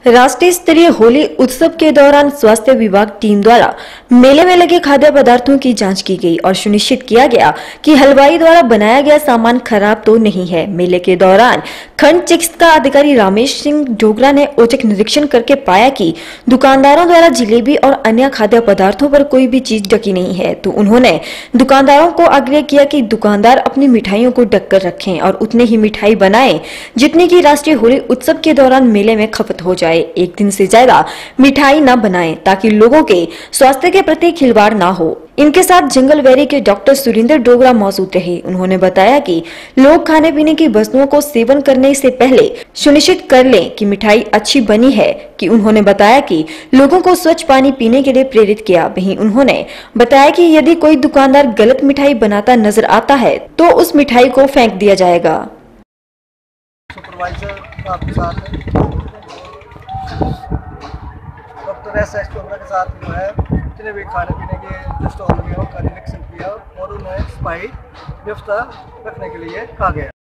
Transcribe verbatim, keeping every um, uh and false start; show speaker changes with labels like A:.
A: राष्ट्रीय स्तरीय होली उत्सव के दौरान स्वास्थ्य विभाग टीम द्वारा मेले में लगे खाद्य पदार्थों की जांच की गई और सुनिश्चित किया गया कि हलवाई द्वारा बनाया गया सामान खराब तो नहीं है। मेले के दौरान खंड चिकित्सा अधिकारी रामेश सिंह डोगरा ने औचक निरीक्षण करके पाया कि दुकानदारों द्वारा जिलेबी और अन्य खाद्य पदार्थों पर कोई भी चीज ढकी नहीं है, तो उन्होंने दुकानदारों को आग्रह किया कि दुकानदार अपनी मिठाइयों को ढककर रखें और उतने ही मिठाई बनाएं जितनी की राष्ट्रीय होली उत्सव के दौरान मेले में खपत हो जाए। एक दिन से ज्यादा मिठाई न बनाएं ताकि लोगों के स्वास्थ्य के प्रति खिलवाड़ न हो। इनके साथ जंगलवेरी के डॉक्टर सुरेंद्र डोगरा मौजूद रहे। उन्होंने बताया कि लोग खाने पीने की वस्तुओं को सेवन करने से पहले सुनिश्चित कर लें कि मिठाई अच्छी बनी है। कि उन्होंने बताया कि लोगों को स्वच्छ पानी पीने के लिए प्रेरित किया। वहीं उन्होंने बताया कि यदि कोई दुकानदार गलत मिठाई बनाता नजर आता है तो उस मिठाई को फेंक दिया जाएगा।
B: सुपरवाइजर आपके साथ डॉक्टर एस एस डोगरा के साथ जो है जितने भी खाने पीने के जो स्टॉल लगे हो उनका निरीक्षण किया और उन्हें सफाई व्यवस्था रखने के लिए कहा गया।